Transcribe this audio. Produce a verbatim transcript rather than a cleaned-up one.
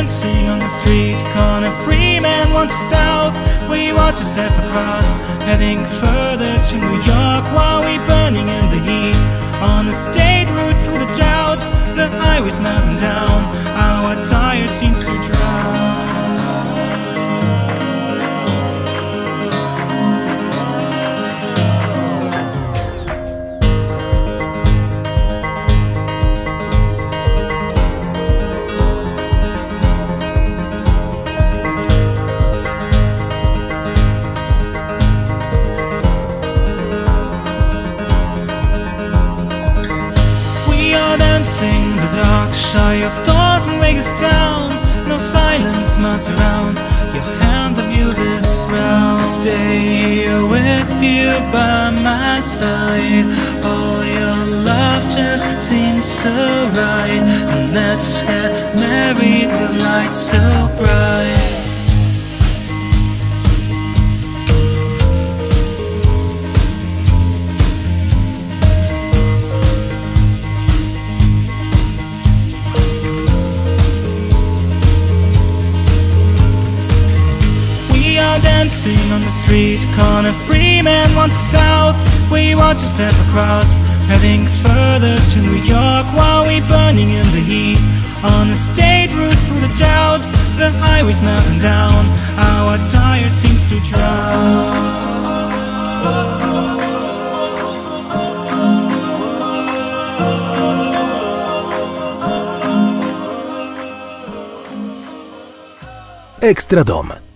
dancing on the street corner, Freeman one to South. We watch ourselves across, heading further to New York while we burning in the heat. On a state route through the drought, the highway's melting down, our tire seems to drown. Dancing in the dark, shy of doors in Vegas town. No silence melts around your hand, of you this frown. Stay here with you by my side. All your love just seems so right. And let's get married with lights so bright. Dancing on the street corner, Freeman one to South. We watch ourselves across, heading further to New York while we burning in the heat. On the state route through the drought, the highway's melting down, our tire seems to drown. Ekstradom.